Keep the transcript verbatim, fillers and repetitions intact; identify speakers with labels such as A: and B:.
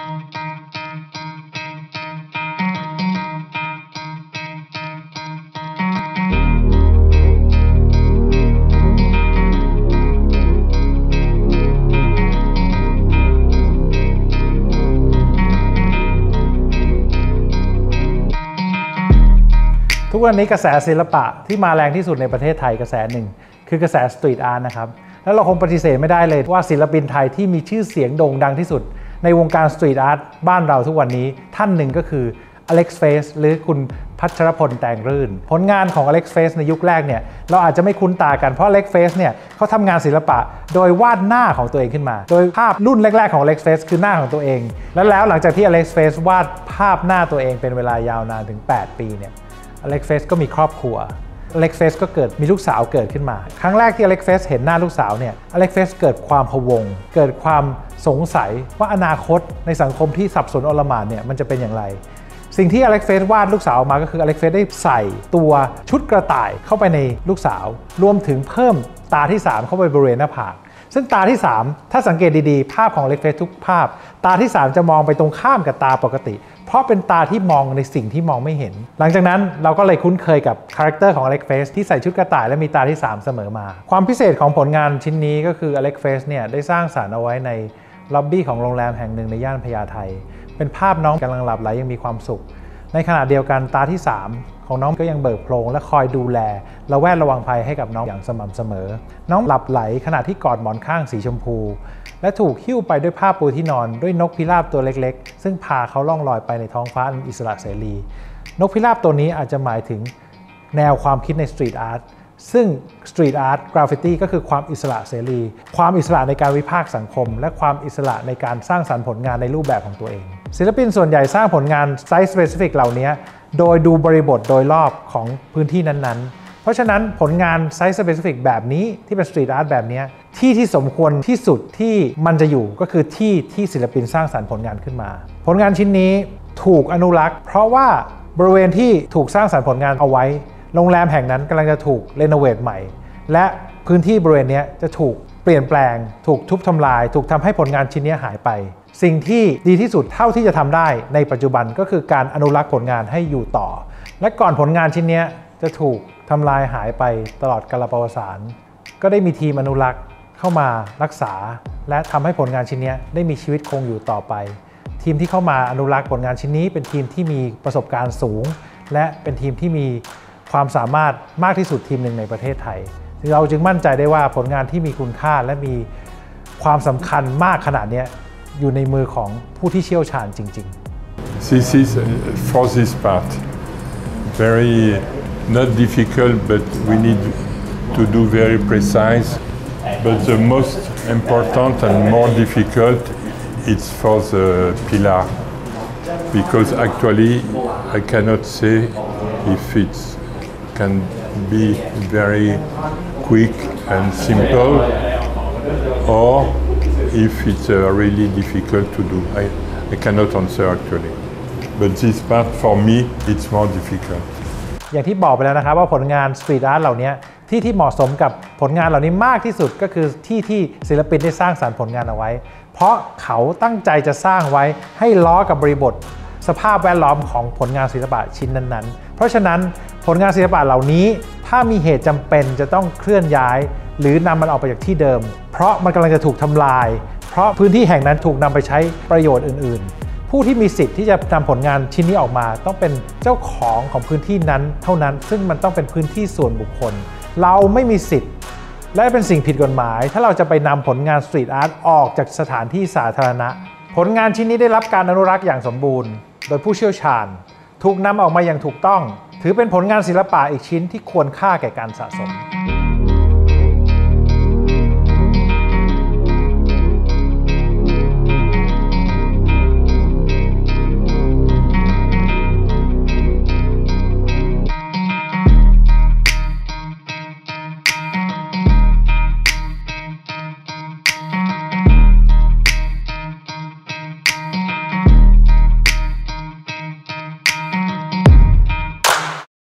A: ทุกวันนี้กระแสศิลปะที่มาแรงที่สุดในประเทศไทยกระแสหนึ่งคือกระแสสตรีทอาร์ตนะครับแล้วเราคงปฏิเสธไม่ได้เลยว่าศิลปินไทยที่มีชื่อเสียงโด่งดังที่สุดในวงการสตรีทอาร์ตบ้านเราทุกวันนี้ท่านหนึ่งก็คืออเล็กซ์เฟสหรือคุณพัชรพลแตงรื่นผลงานของอเล็กซ์เฟสในยุคแรกเนี่ยเราอาจจะไม่คุ้นตากันเพราะอเล็กซ์เฟสเนี่ยเขาทำงานศิลปะโดยวาดหน้าของตัวเองขึ้นมาโดยภาพรุ่นแรกๆของอเล็กซ์เฟสคือหน้าของตัวเองแล้วแล้วหลังจากที่อเล็กซ์เฟสวาดภาพหน้าตัวเองเป็นเวลายาวนานถึงแปดปีเนี่ยอเล็กซ์เฟสก็มีครอบครัวอเล็กซ์เฟสก็เกิดมีลูกสาวเกิดขึ้นมาครั้งแรกที่อเล็กซ์เฟสเห็นหน้าลูกสาวเนี่ยอเล็กซ์เฟสเกิดความพะวงเกิดความสงสัยว่าอนาคตในสังคมที่สับสนอลหม่านเนี่ยมันจะเป็นอย่างไรสิ่งที่อเล็กซ์เฟสวาดลูกสาวออกมาก็คืออเล็กซ์เฟสได้ใส่ตัวชุดกระต่ายเข้าไปในลูกสาวรวมถึงเพิ่มตาที่สามเข้าไปบริเวณหน้าผากซึ่งตาที่สามถ้าสังเกตดีๆภาพของอเล็กซ์เฟสทุกภาพตาที่สามจะมองไปตรงข้ามกับตาปกติเพราะเป็นตาที่มองในสิ่งที่มองไม่เห็นหลังจากนั้นเราก็เลยคุ้นเคยกับคาแรคเตอร์ของอเล็กซ์เฟสที่ใส่ชุดกระต่ายและมีตาที่สามเสมอมาความพิเศษของผลงานชิ้นนี้ก็คืออเล็กซ์เฟสเนี่ยได้สร้างสรรค์เอาไว้ในล็อบบี้ของโรงแรมแห่งหนึ่งในย่านพญาไทเป็นภาพน้องกำลังหลับไหลยังมีความสุขในขณะเดียวกันตาที่สามของน้องก็ยังเบิกโพลงและคอยดูแลระแวดระวังภัยให้กับน้องอย่างสม่ำเสมอน้องหลับไหลขณะที่กอดหมอนข้างสีชมพูและถูกหิ้วไปด้วยผ้าปูที่นอนด้วยนกพิราบตัวเล็กๆซึ่งพาเขาล่องลอยไปในท้องฟ้าอันอิสระเสรีนกพิราบตัวนี้อาจจะหมายถึงแนวความคิดในสตรีทอาร์ตซึ่งสตรีทอาร์ตกราฟฟิตี้ก็คือความอิสระเสรีความอิสระในการวิพากษ์สังคมและความอิสระในการสร้างสรรค์ผลงานในรูปแบบของตัวเองศิลปินส่วนใหญ่สร้างผลงานไซส์สเปซิฟิกเหล่านี้โดยดูบริบทโดยรอบของพื้นที่นั้นๆเพราะฉะนั้นผลงานไซส์สเปซิฟิกแบบนี้ที่เป็นสตรีทอาร์ตแบบนี้ที่ที่สมควรที่สุดที่มันจะอยู่ก็คือที่ที่ศิลปินสร้างสรรค์ผลงานขึ้นมาผลงานชิ้นนี้ถูกอนุรักษ์เพราะว่าบริเวณที่ถูกสร้างสรรค์ผลงานเอาไว้โรงแรมแห่งนั้นกำลังจะถูกรีโนเวทใหม่และพื้นที่บริเวณนี้จะถูกเปลี่ยนแปลงถูกทุบทำลายถูกทำให้ผลงานชิ้นนี้หายไปสิ่งที่ดีที่สุดเท่าที่จะทำได้ในปัจจุบันก็คือการอนุรักษ์ผลงานให้อยู่ต่อและก่อนผลงานชิ้นนี้จะถูกทำลายหายไปตลอดกาลประวัติศาสตร์ก็ได้มีทีมอนุรักษ์เข้ามารักษาและทำให้ผลงานชิ้นนี้ได้มีชีวิตคงอยู่ต่อไปทีมที่เข้ามาอนุรักษ์ผลงานชิ้นนี้เป็นทีมที่มีประสบการณ์สูงและเป็นทีมที่มีความสามารถมากที่สุดทีมหนึ่งในประเทศไทยเราจึงมั่นใจได้ว่าผลงานที่มีคุณค่าและมีความสำคัญมากขนาดนี้อยู่ในมือของผู้ที่เชี่ยวชาญจริงๆ
B: This is for this part very not difficult but we need to do very precise but the most important and more difficult it's for the pillar because actually I cannot say if it can be very quick and simple or if it's uh, really difficult to do. I, I cannot answer actually. But this part for me it's more difficult.
A: อย่างที่บอกไปแล้วนะครับว่าผลงานสตรีทอาร์ตเหล่านี้ที่ที่เหมาะสมกับผลงานเหล่านี้มากที่สุดก็คือที่ที่ศิลปินได้สร้างสรรค์ผลงานเอาไว้เพราะเขาตั้งใจจะสร้างไว้ให้ล้อกับบริบทสภาพแวดล้อมของผลงานศิลปะชิ้นนั้นๆเพราะฉะนั้นผลงานศิลปะเหล่านี้ถ้ามีเหตุจำเป็นจะต้องเคลื่อนย้ายหรือนำมันออกไปจากที่เดิมเพราะมันกำลังจะถูกทำลายเพราะพื้นที่แห่งนั้นถูกนำไปใช้ประโยชน์อื่นๆผู้ที่มีสิทธิ์ที่จะนำผลงานชิ้นนี้ออกมาต้องเป็นเจ้าของของพื้นที่นั้นเท่านั้นซึ่งมันต้องเป็นพื้นที่ส่วนบุคคลเราไม่มีสิทธิ์และเป็นสิ่งผิดกฎหมายถ้าเราจะไปนำผลงานสตรีทอาร์ตออกจากสถานที่สาธารณะผลงานชิ้นนี้ได้รับการอนุรักษ์อย่างสมบูรณ์โดยผู้เชี่ยวชาญถูกนำออกมาอย่างถูกต้องถือเป็นผลงานศิลปะอีกชิ้นที่ควรค่าแก่การสะสม